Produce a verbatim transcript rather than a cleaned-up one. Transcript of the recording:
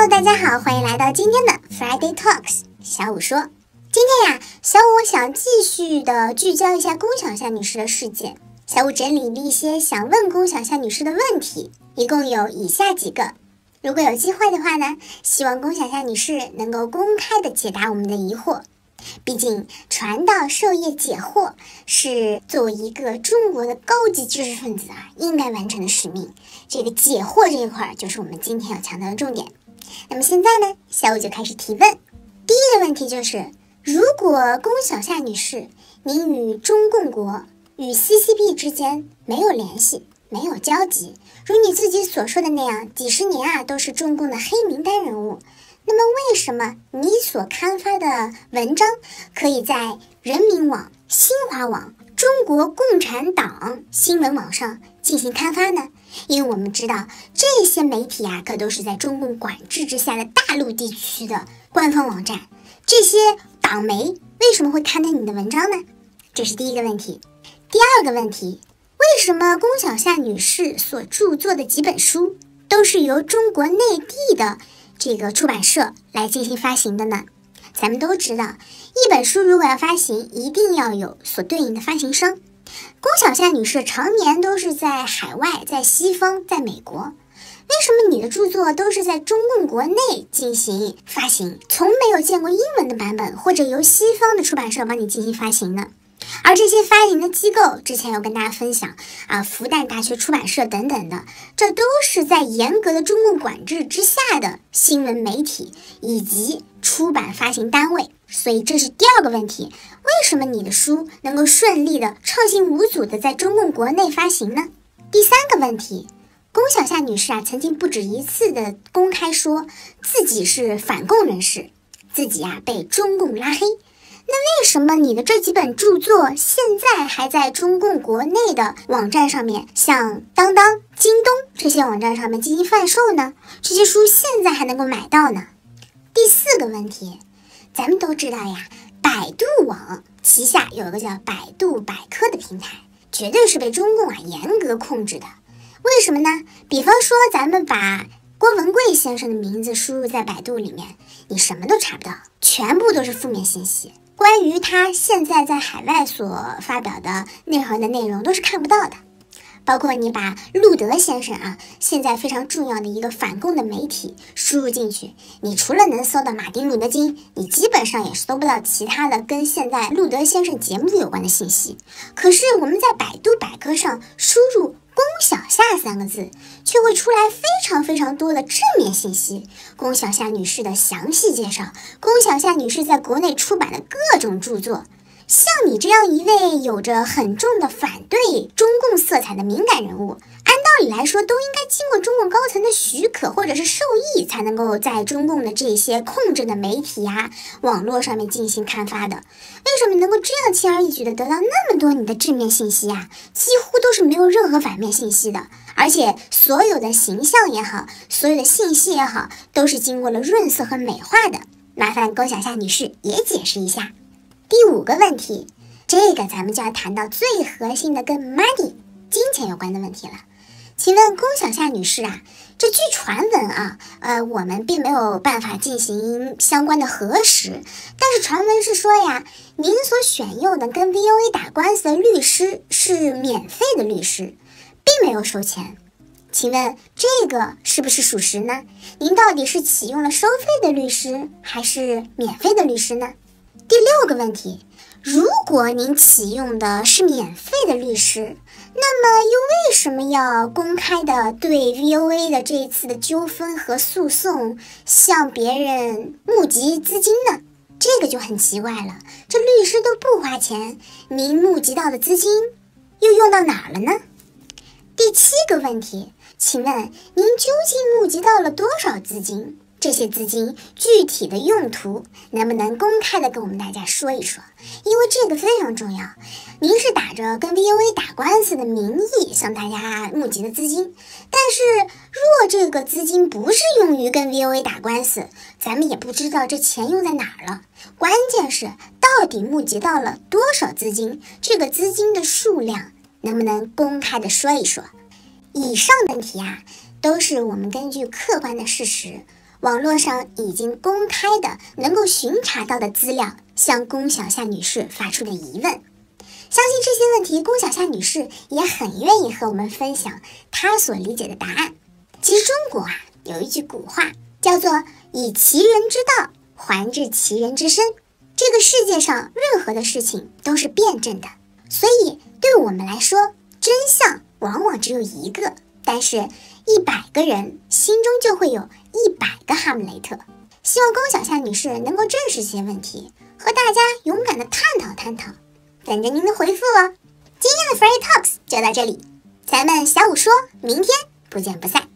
Hello， 大家好，欢迎来到今天的 Friday Talks。小五说，今天呀，小五想继续的聚焦一下龚小夏女士的事件。小五整理了一些想问龚小夏女士的问题，一共有以下几个。如果有机会的话呢，希望龚小夏女士能够公开的解答我们的疑惑。毕竟传道授业解惑是作为一个中国的高级知识分子啊，应该完成的使命。这个解惑这一块就是我们今天要强调的重点。那么现在呢，小五就开始提问。第一个问题就是，如果龚小夏女士，您与中共国与 C C P 之间没有联系，没有交集，如你自己所说的那样，几十年啊都是中共的黑名单人物，那么为什么你所刊发的文章可以在人民网、新华网、中国共产党新闻网上进行刊发呢？因为我们知道这些媒体啊，可都是在中共管制之下的大陆地区的官方网站，这些党媒为什么会刊登你的文章呢？这是第一个问题。第二个问题，为什么龚小夏女士所著作的几本书都是由中国内地的这个出版社来进行发行的呢？咱们都知道，一本书如果要发行，一定要有所对应的发行商。龚小夏女士常年都是在海外，在西方，在美国，为什么你的著作都是在中共国内进行发行，从没有见过英文的版本，或者由西方的出版社帮你进行发行呢？而这些发行的机构，之前有跟大家分享啊，复旦大学出版社等等的，这都是在严格的中共管制之下的新闻媒体以及出版发行单位。所以这是第二个问题，为什么你的书能够顺利的畅行无阻的在中共国内发行呢？第三个问题，龚小夏女士啊，曾经不止一次的公开说自己是反共人士，自己啊被中共拉黑。那为什么你的这几本著作现在还在中共国内的网站上面，像当当、京东这些网站上面进行贩售呢？这些书现在还能够买到呢？第四个问题，咱们都知道呀，百度网旗下有一个叫百度百科的平台，绝对是被中共啊严格控制的。为什么呢？比方说咱们把郭文贵先生的名字输入在百度里面，你什么都查不到，全部都是负面信息。关于他现在在海外所发表的内核的内容都是看不到的。包括你把路德先生啊，现在非常重要的一个反共的媒体输入进去，你除了能搜到马丁路德金，你基本上也搜不到其他的跟现在路德先生节目有关的信息。可是我们在百度百科上输入龚小夏三个字，却会出来非常非常多的正面信息，龚小夏女士的详细介绍，龚小夏女士在国内出版的各种著作。像你这样一位有着很重的反对中共色彩的敏感人物，按道理来说都应该经过中共高层的许可或者是授意，才能够在中共的这些控制的媒体啊、网络上面进行刊发的。为什么能够这样轻而易举的得到那么多你的正面信息啊？几乎都是没有任何反面信息的，而且所有的形象也好，所有的信息也好，都是经过了润色和美化的。麻烦龚小夏女士也解释一下。第五个问题，这个咱们就要谈到最核心的跟 money 金钱有关的问题了。请问龚小夏女士啊，这据传闻啊，呃，我们并没有办法进行相关的核实，但是传闻是说呀，您所选用的跟 V O A 打官司的律师是免费的律师，并没有收钱。请问这个是不是属实呢？您到底是启用了收费的律师还是免费的律师呢？第六个问题，如果您启用的是免费的律师，那么又为什么要公开的对 V O A 的这一次的纠纷和诉讼向别人募集资金呢？这个就很奇怪了，这律师都不花钱，您募集到的资金又用到哪儿了呢？第七个问题，请问您究竟募集到了多少资金？这些资金具体的用途能不能公开的跟我们大家说一说？因为这个非常重要。您是打着跟 V O A 打官司的名义向大家募集的资金，但是若这个资金不是用于跟 V O A 打官司，咱们也不知道这钱用在哪儿了。关键是到底募集到了多少资金，这个资金的数量能不能公开的说一说？以上问题啊，都是我们根据客观的事实， 网络上已经公开的能够巡查到的资料，向龚小夏女士发出的疑问。相信这些问题，龚小夏女士也很愿意和我们分享她所理解的答案。其实中国啊有一句古话叫做以其人之道还治其人之身，这个世界上任何的事情都是辩证的，所以对我们来说，真相往往只有一个，但是一百个人心中就会有一百个哈姆雷特。希望龚小夏女士能够正视这些问题，和大家勇敢的探讨探讨，等着您的回复哦。今天的 Friday Talks 就到这里，咱们小五说，明天不见不散。